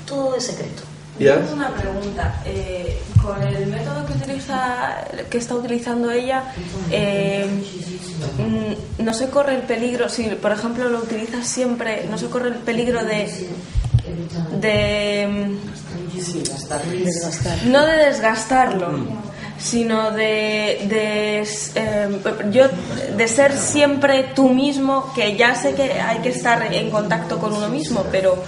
Todo es secreto. Yes? Una pregunta. Con el método que está utilizando ella, no se corre el peligro, si por ejemplo lo utilizas siempre, no se corre el peligro no de desgastarlo, sino de ser siempre tú mismo, que ya sé que hay que estar en contacto con uno mismo, pero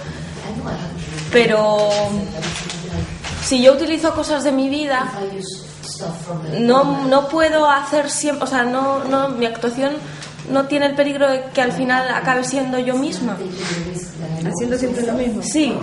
si yo utilizo cosas de mi vida, no puedo hacer siempre, o sea, no, mi actuación no tiene el peligro de que al final acabe siendo yo misma. Haciendo siempre lo mismo. Sí.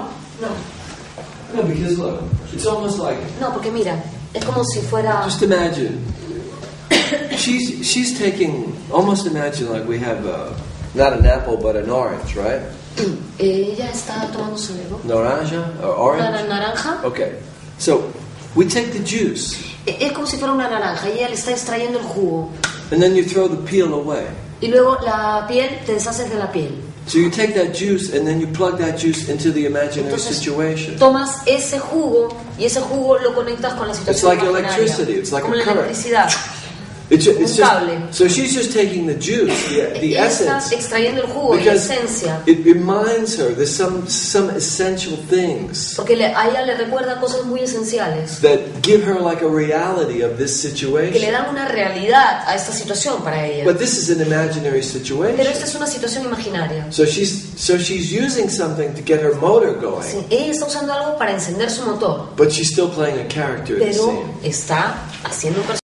No, because look, it's almost like. No, porque mira, es como si fuera. Just imagine. She's taking. Almost imagine like we have not an apple but an orange, right? Ella está tomando su algo. Naranja or orange. Una naranja. Okay, so we take the juice. Es como si fuera una naranja y ella le está extrayendo el jugo. And then you throw the peel away. Y luego la piel, te deshaces de la piel. So you take that juice and then you plug that juice into the imaginary Entonces, situation. tomas ese jugo y ese jugo lo conectas con la situación It's like imaginaria. electricity. It's like como a la current. electricidad. It's Un cable. just, so she's just taking the juice, the Ella está essence, extrayendo el jugo y la because esencia. it reminds her there's some essential things Porque a ella le recuerda cosas muy esenciales that give her like a reality of this que le situation. dan una realidad a esta situación para ella. But this is an imaginary Pero situation. esta es una situación imaginaria. So she's using something to get her motor going, Sí, ella está usando algo para encender su motor, but she's still playing a character in the pero scene. está haciendo un personaje.